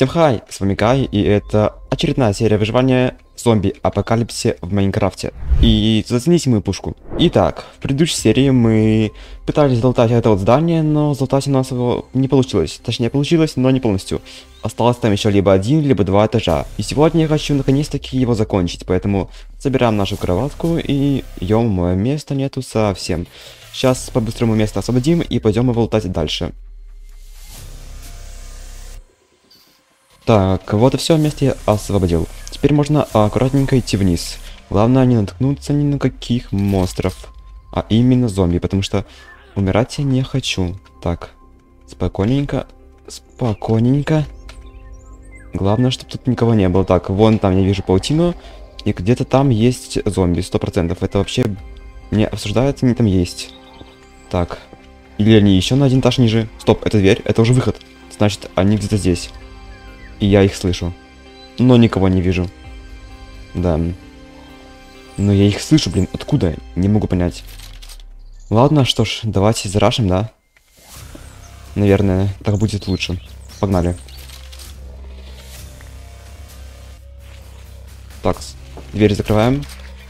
Всем хай, с вами Кай, и это очередная серия выживания зомби-апокалипсисе в Майнкрафте. И зацените мою пушку. Итак, в предыдущей серии мы пытались залутать это вот здание, но залутать у нас его не получилось. Точнее, получилось, но не полностью. Осталось там еще либо один, либо два этажа. И сегодня я хочу наконец-таки его закончить, поэтому собираем нашу кроватку и ё-моё, места нету совсем. Сейчас по-быстрому место освободим и пойдем его лутать дальше. Так, вот и все, место я освободил. Теперь можно аккуратненько идти вниз. Главное не наткнуться ни на каких монстров, а именно зомби, потому что умирать я не хочу. Так, спокойненько, спокойненько. Главное, чтобы тут никого не было. Так, вон там я вижу паутину, и где-то там есть зомби, 100%. Это вообще не обсуждается, они там есть. Так, или они еще на один этаж ниже. Стоп, это дверь, это уже выход. Значит, они где-то здесь. И я их слышу. Но никого не вижу. Да. Но я их слышу, блин. Откуда? Не могу понять. Ладно, что ж, давайте зарашим, да? Наверное, так будет лучше. Погнали. Так, дверь закрываем.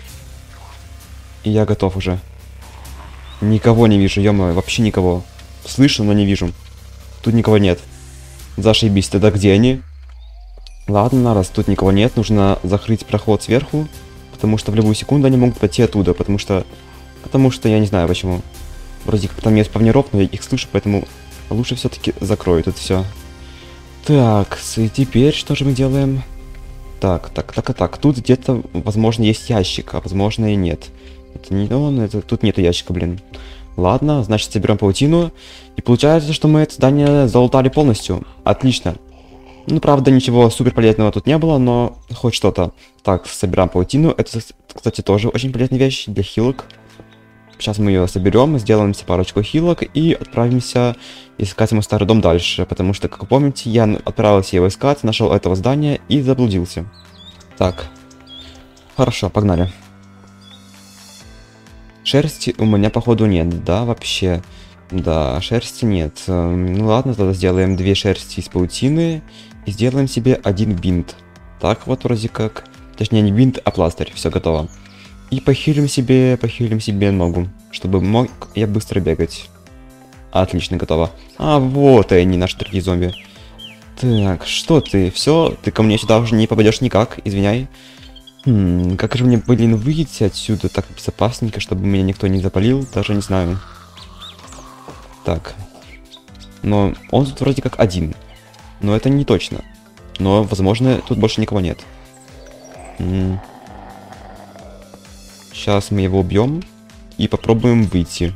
И я готов уже. Никого не вижу, ё-моё, вообще никого. Слышу, но не вижу. Тут никого нет. Зашибись, тогда где они? Ладно, раз тут никого нет, нужно закрыть проход сверху, потому что в любую секунду они могут пойти оттуда, потому что я не знаю почему. Вроде как там нет спавнеров, но я их слышу, поэтому лучше все-таки закрою тут все. Так, и теперь что же мы делаем? Так, тут где-то, возможно, есть ящик, а возможно и нет. Это не он, тут нету ящика, блин. Ладно, значит, соберем паутину, и получается, что мы это здание залутали полностью. Отлично. Ну, правда, ничего супер полезного тут не было, но хоть что-то. Так, собираем паутину. Это, кстати, тоже очень полезная вещь для хилок. Сейчас мы ее соберем, сделаем себе парочку хилок и отправимся искать мой старый дом дальше. Потому что, как вы помните, я отправился его искать, нашел этого здания и заблудился. Так, хорошо, погнали. Шерсти у меня, походу, нет, да, вообще? Да, шерсти нет. Ну ладно, тогда сделаем 2 шерсти из паутины. И сделаем себе 1 бинт. Так вот вроде как. Точнее не бинт, а пластырь. Все готово. И похилим себе ногу. Чтобы мог я быстро бегать. Отлично, готово. А вот и они, наши дорогие зомби. Так, что ты? Все, ты ко мне сюда уже не попадешь никак, извиняй. Как же мне, блин, выйти отсюда так безопасненько, чтобы меня никто не запалил? Даже не знаю. Так. Но он тут вроде как один. Но это не точно. Но, возможно, тут больше никого нет. Сейчас мы его убьем и попробуем выйти.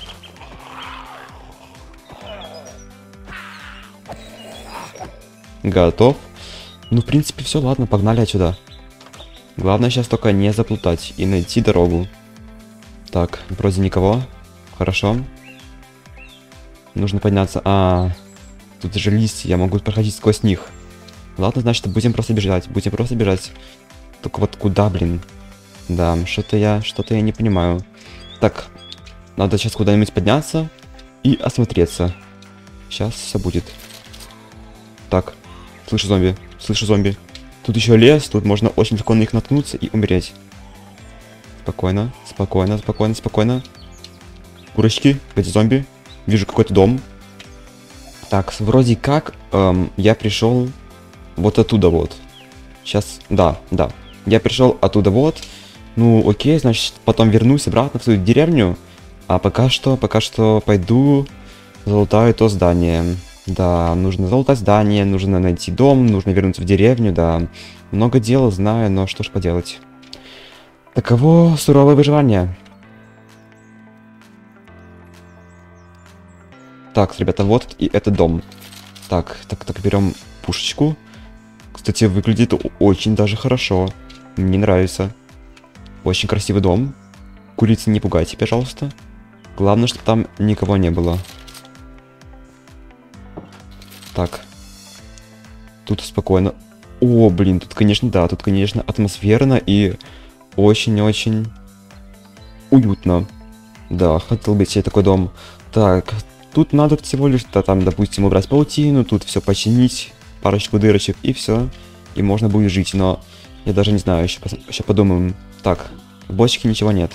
Готов. Ну, в принципе, все, ладно, погнали отсюда. Главное сейчас только не заплутать и найти дорогу. Так, вроде никого. Хорошо. Нужно подняться. Тут же листья, я могу проходить сквозь них. Ладно, значит, будем просто бежать. Только вот куда, блин? Да, что-то я не понимаю. Так, надо сейчас куда-нибудь подняться и осмотреться. Сейчас все будет. Так, слышу зомби. Тут еще лес, тут можно очень легко на них наткнуться и умереть. Спокойно. Курочки, эти зомби. Вижу какой-то дом. Так, вроде как я пришел вот оттуда вот. Сейчас, да. Я пришел оттуда вот. Ну, окей, значит, потом вернусь обратно в свою деревню. А пока что пойду залутаю то здание. Да, нужно залутать здание, нужно найти дом, нужно вернуться в деревню, да. Много дел, знаю, но что ж поделать. Таково суровое выживание. Так, ребята, вот и это дом. Так, берем пушечку. Кстати, выглядит очень даже хорошо. Мне нравится. Очень красивый дом. Курицы не пугайте, пожалуйста. Главное, чтобы там никого не было. Так. Тут спокойно. О, блин, тут, конечно, атмосферно и очень-очень уютно. Да, хотел бы себе такой дом. Так, тут надо всего лишь, там, допустим, убрать паутину, тут все починить, парочку дырочек, и все. И можно будет жить, но я даже не знаю, еще подумаем. Так, в бочке ничего нет.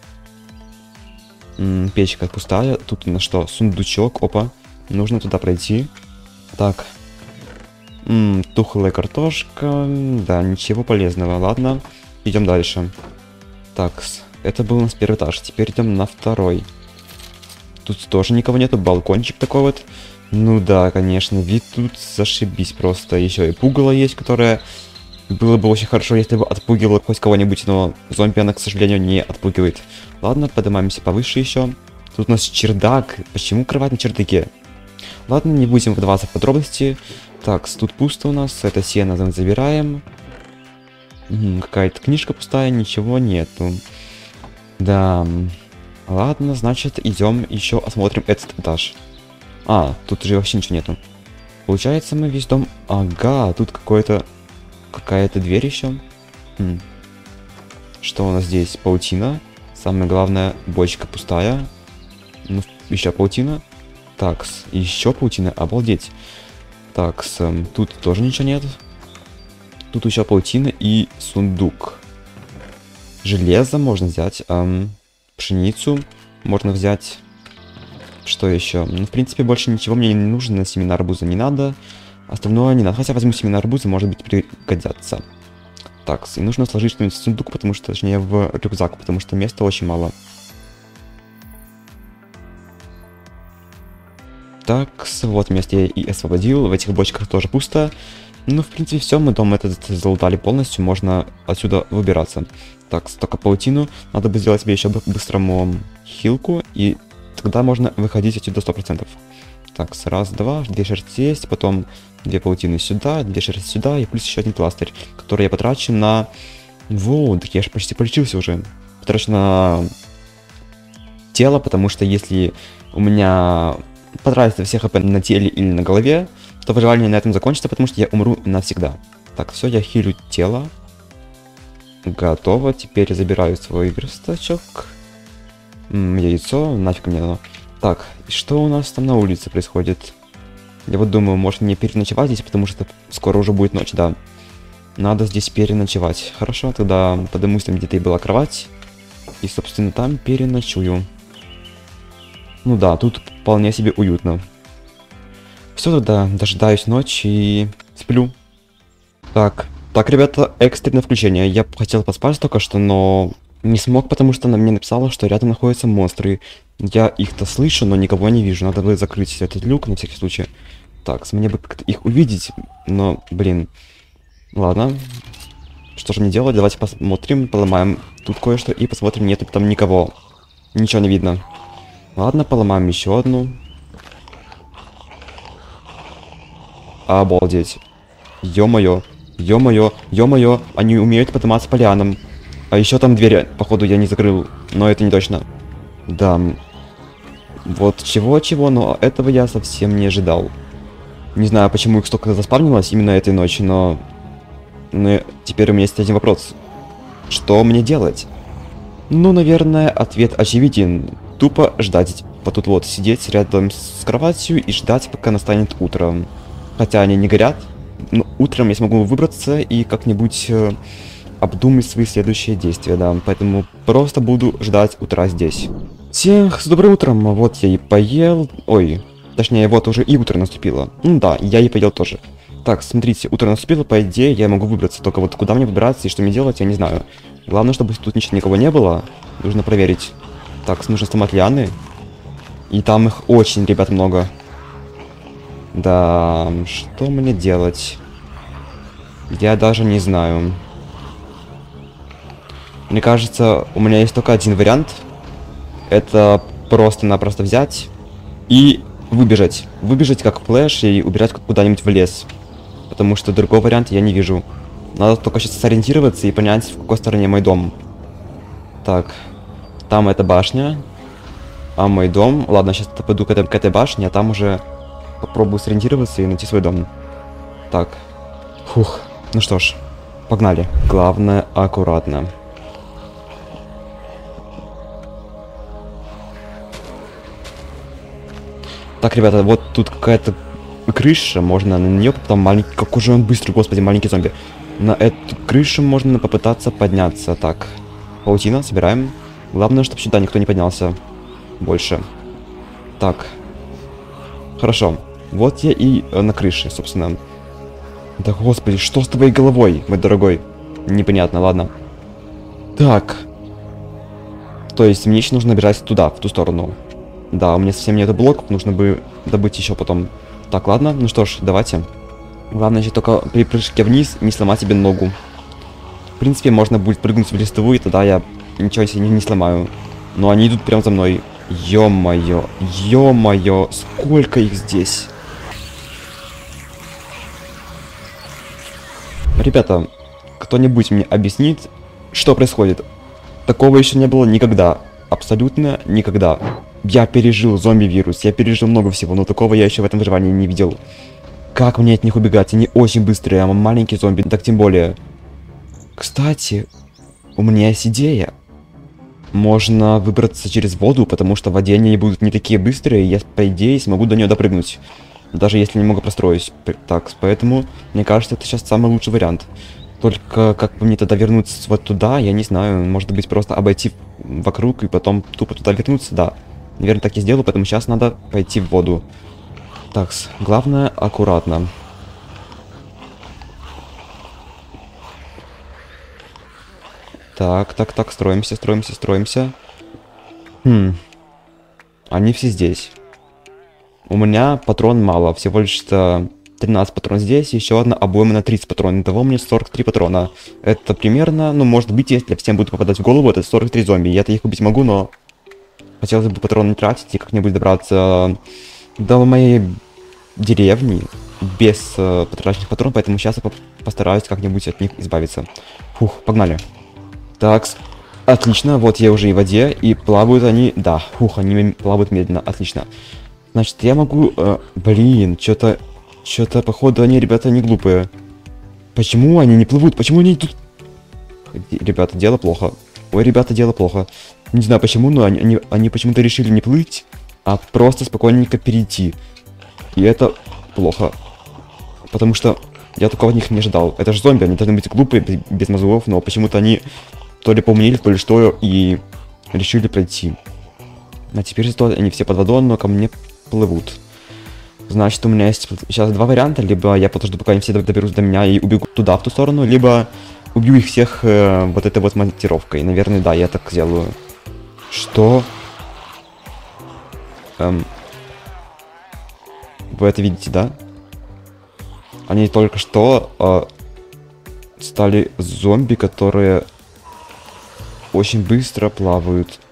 Печка пустая. Тут у нас что? Сундучок. Опа. Нужно туда пройти. Так. Тухлая картошка. Да, ничего полезного. Ладно. Идем дальше. Так, это был у нас первый этаж. Теперь идем на второй. Тут тоже никого нету. Балкончик такой вот. Ну да, конечно. Вид тут зашибись просто. Еще и пугало есть, которое... Было бы очень хорошо, если бы отпугивало хоть кого-нибудь, но зомби она, к сожалению, не отпугивает. Ладно, поднимаемся повыше еще. Тут у нас чердак. Почему кровать на чердаке? Ладно, не будем вдаваться в подробности. Так, тут пусто у нас. Это сено мы забираем. Какая-то книжка пустая, ничего нету. Да. Ладно, значит, идем еще осмотрим этот этаж. А, тут же вообще ничего нету. Получается, мы весь дом... Ага, тут какая-то дверь еще. Что у нас здесь? Паутина. Самое главное, бочка пустая. Ну, еще паутина. Так, еще паутина. Обалдеть. Так, тут тоже ничего нет. Тут еще паутина и сундук. Железо можно взять. Пшеницу можно взять. Что еще? Ну, в принципе, больше ничего мне не нужно. Семена арбуза не надо. Остальное не надо. Хотя возьму семена арбуза, может быть, пригодятся. Так, и нужно сложить что-нибудь в сундук, потому что, точнее, в рюкзак, потому что места очень мало. Так, вот место я и освободил. В этих бочках тоже пусто. Ну, в принципе, все, мы дом этот залутали полностью. Можно отсюда выбираться. Так, только паутину. Надо бы сделать себе еще быстрому хилку. И тогда можно выходить отсюда 100%. Так, раз, два, 2 шерсти есть, потом 2 паутины сюда, 2 шерсти сюда, и плюс еще один пластырь, который я потрачу на... Вот, так я же почти полечился уже. Потрачу на тело, потому что если у меня потратится все хп на теле или на голове, то выживание на этом закончится, потому что я умру навсегда. Так, все, я хилю тело. Готово, теперь забираю свой верстачок. Яйцо, нафиг мне оно. Так, что у нас там на улице происходит? Я вот думаю, может мне переночевать здесь, потому что скоро уже будет ночь, да. Надо здесь переночевать. Хорошо, тогда подымусь там, где-то и была кровать. И, собственно, там переночую. Ну да, тут вполне себе уютно. Все, тогда дожидаюсь ночи и сплю. Так, ребята, экстренное включение. Я хотел поспать только что, но... Не смог, потому что она мне написала, что рядом находятся монстры. Я их-то слышу, но никого не вижу. Надо бы закрыть этот люк на всякий случай. Так, мне бы как-то их увидеть, но, блин. Ладно. Что же мне делать? Давайте посмотрим, поломаем тут кое-что и посмотрим, нету там никого. Ничего не видно. Ладно, поломаем еще одну. Обалдеть. Ё-моё, ё-моё, ё-моё, они умеют подниматься по лианам. А еще там двери, походу, я не закрыл, но это не точно. Да. Вот чего-чего, но этого я совсем не ожидал. Не знаю, почему их столько заспавнилось именно этой ночью, но теперь у меня есть один вопрос. Что мне делать? Ну, наверное, ответ очевиден. Тупо ждать. Вот тут вот сидеть рядом с кроватью и ждать, пока настанет утро. Хотя они не горят. Но утром я смогу выбраться и как-нибудь... обдумать свои следующие действия, да. Поэтому просто буду ждать утра здесь. Всех с добрым утром. Вот я и поел. Ой, точнее, вот уже и утро наступило. Ну да, я и поел тоже. Так, смотрите, утро наступило, по идее, я могу выбраться. Только вот куда мне выбираться и что мне делать, я не знаю. Главное, чтобы тут никого не было. Нужно проверить. Так, нужно сломать лианы. И там их очень, ребят, много. Да, что мне делать? Я даже не знаю. Мне кажется, у меня есть только один вариант. Это просто-напросто взять и выбежать. Выбежать как флэш и убежать куда-нибудь в лес. Потому что другого варианта я не вижу. Надо только сейчас сориентироваться и понять, в какой стороне мой дом. Так, там эта башня. А мой дом... Ладно, сейчас пойду к этой башне, а там уже попробую сориентироваться и найти свой дом. Так. Фух. Ну что ж, погнали. Главное, аккуратно. Так, ребята, вот тут какая-то крыша, можно на нее потом маленький... Какой же он быстрый, господи, маленький зомби. На эту крышу можно попытаться подняться. Так, паутина, собираем. Главное, чтобы сюда никто не поднялся больше. Так. Хорошо. Вот я и на крыше, собственно. Да господи, что с твоей головой, мой дорогой? Непонятно, ладно. Так. То есть мне еще нужно бежать туда, в ту сторону. Да, у меня совсем нету блоков, нужно бы добыть еще потом. Так, ладно, ну что ж, давайте. Главное еще только при прыжке вниз не сломать себе ногу. В принципе, можно будет прыгнуть в листовую, и тогда я ничего себе не сломаю. Но они идут прямо за мной. Ё-моё, ё-моё, сколько их здесь. Ребята, кто-нибудь мне объяснит, что происходит? Такого еще не было никогда. Абсолютно никогда. Я пережил зомби-вирус, я пережил много всего, но такого я еще в этом выживании не видел. Как мне от них убегать? Они очень быстрые, а маленький зомби, так тем более. Кстати, у меня есть идея. Можно выбраться через воду, потому что в воде они будут не такие быстрые, и я, по идее, смогу до нее допрыгнуть. Даже если немного простроюсь. Так, поэтому, мне кажется, это сейчас самый лучший вариант. Только как бы мне тогда вернуться вот туда, я не знаю. Может быть, просто обойти вокруг и потом тупо туда вернуться, да. Наверное, так и сделаю, поэтому сейчас надо пойти в воду. Так, главное, аккуратно. Так, строимся. Они все здесь. У меня патрон мало, всего лишь 13 патрон здесь, еще одна обойма на 30 патронов. Итого мне 43 патрона. Это примерно, ну, может быть, если всем будет попадать в голову, это 43 зомби. Я-то их убить могу, но хотелось бы патроны не тратить и как-нибудь добраться до моей деревни без потраченных патронов, поэтому сейчас я постараюсь как-нибудь от них избавиться. Фух, погнали. Так, отлично, вот я уже и в воде, и плавают они, да, фух, они плавают медленно, отлично. Значит, я могу, блин, что-то, походу, они, ребята, не глупые. Почему они не плывут, почему они идут? Ребята, дело плохо. Ой, ребята, дело плохо. Не знаю почему, но они почему-то решили не плыть, а просто спокойненько перейти. И это плохо. Потому что я такого от них не ожидал. Это же зомби, они должны быть глупые, без мозгов, но почему-то они то ли поумнели, то ли что, и решили пройти. А теперь зато они все под водой, но ко мне плывут. Значит, у меня есть сейчас два варианта. Либо я подожду, пока они все доберутся до меня и убегу туда, в ту сторону, либо убью их всех вот этой вот монтировкой. Наверное, да, я так сделаю. Что? Вы это видите, да? Они только что стали зомби, которые очень быстро плавают.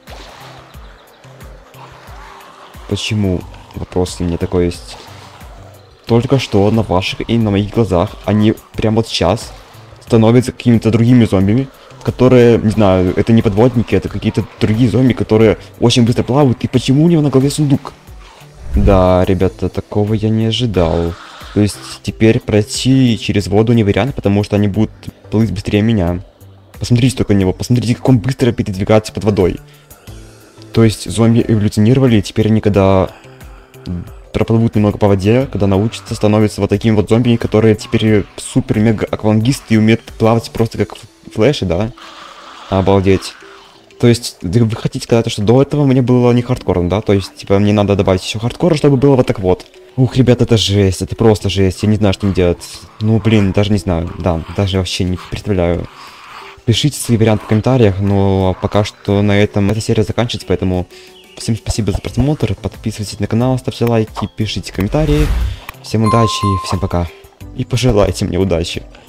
Почему? Вопрос у меня такой есть. Только что на ваших и на моих глазах они прямо вот сейчас становятся какими-то другими зомбими, которые, не знаю, это не подводники, это какие-то другие зомби, которые очень быстро плавают. И почему у него на голове сундук? Да, ребята, такого я не ожидал. То есть теперь пройти через воду не вариант, потому что они будут плыть быстрее меня. Посмотрите только на него, посмотрите, как он быстро передвигается под водой. То есть зомби эволюционировали, и теперь они, когда проплывут немного по воде, когда научатся, становятся вот такими вот зомби, которые теперь супер-мега-аквалангисты и умеют плавать просто как флеши, да? Обалдеть. То есть, вы хотите сказать, что до этого мне было не хардкорно, да? То есть, типа, мне надо добавить еще хардкора, чтобы было вот так вот. Ух, ребята, это жесть, это просто жесть, я не знаю, что мне делать. Ну, блин, даже не знаю, да, даже вообще не представляю. Пишите свои варианты в комментариях, но пока что на этом эта серия заканчивается, поэтому всем спасибо за просмотр, подписывайтесь на канал, ставьте лайки, пишите комментарии. Всем удачи, всем пока. И пожелайте мне удачи.